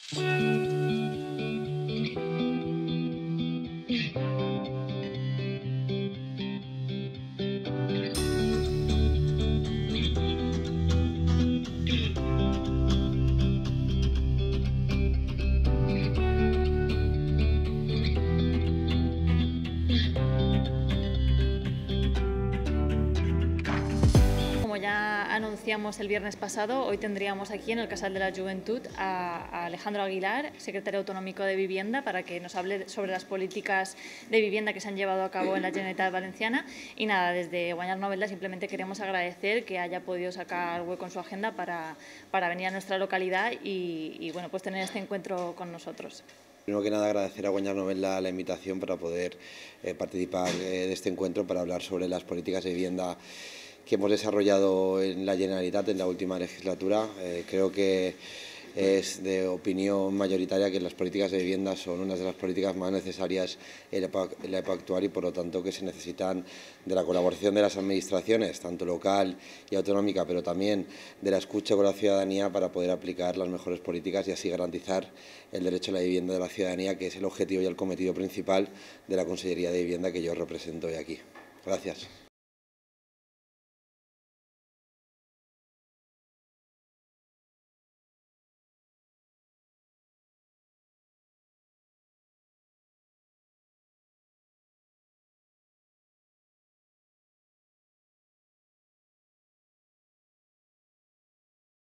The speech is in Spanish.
Como ya anunciamos el viernes pasado, hoy tendríamos aquí en el Casal de la Juventud a Alejandro Aguilar, secretario autonómico de Vivienda, para que nos hable sobre las políticas de vivienda que se han llevado a cabo en la Generalitat Valenciana. Y nada, desde Guanyar Novelda simplemente queremos agradecer que haya podido sacar hueco en su agenda para venir a nuestra localidad y bueno, pues tener este encuentro con nosotros. Primero que nada, agradecer a Guanyar Novelda la invitación para poder participar de este encuentro para hablar sobre las políticas de vivienda que hemos desarrollado en la Generalitat en la última legislatura. Creo que es de opinión mayoritaria que las políticas de vivienda son unas de las políticas más necesarias en la época actual y por lo tanto que se necesitan de la colaboración de las administraciones, tanto local y autonómica, pero también de la escucha con la ciudadanía para poder aplicar las mejores políticas y así garantizar el derecho a la vivienda de la ciudadanía, que es el objetivo y el cometido principal de la Consellería de Vivienda que yo represento hoy aquí. Gracias.